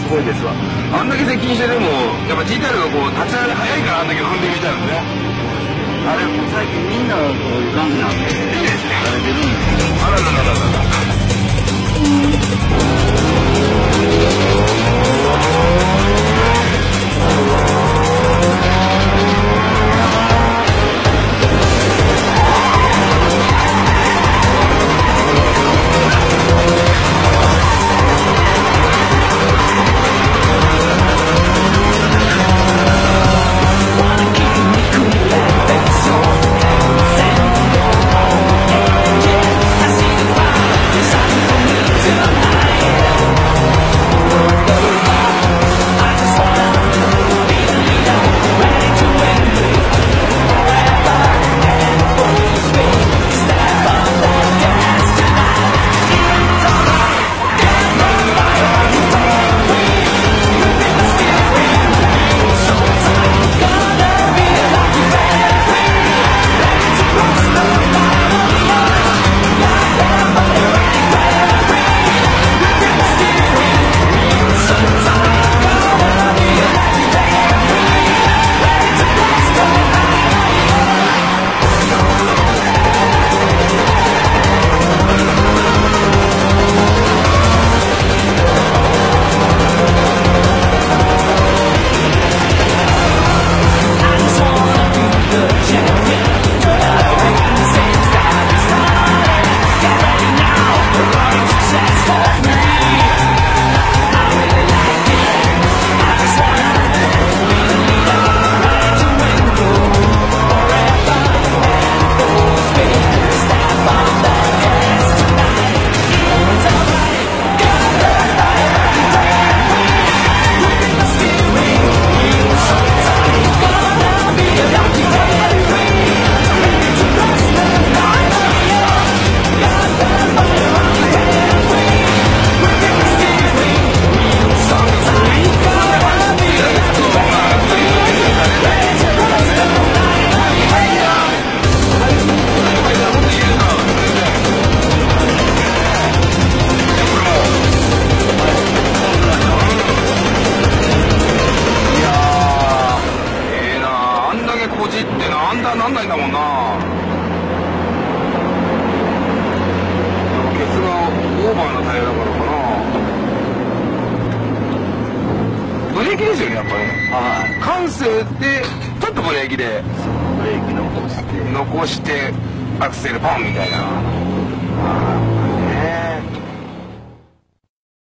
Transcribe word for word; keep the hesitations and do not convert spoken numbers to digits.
すごいですわ。 あんだけ接近してでもやっぱ ジーティーアール がこう立ち上がり早いからあんだけ踏んでみたいんですね。 あれ最近みんなこういう感じなんで、いいですね。慣れてるんですよ。 あらららららら。なんないんだもんな。ケツがオーバーなタイヤだからかな。ブレーキですよね、やっぱり。はい。感性でちょっとブレーキでブレーキ残して残してアクセルパンみたいな。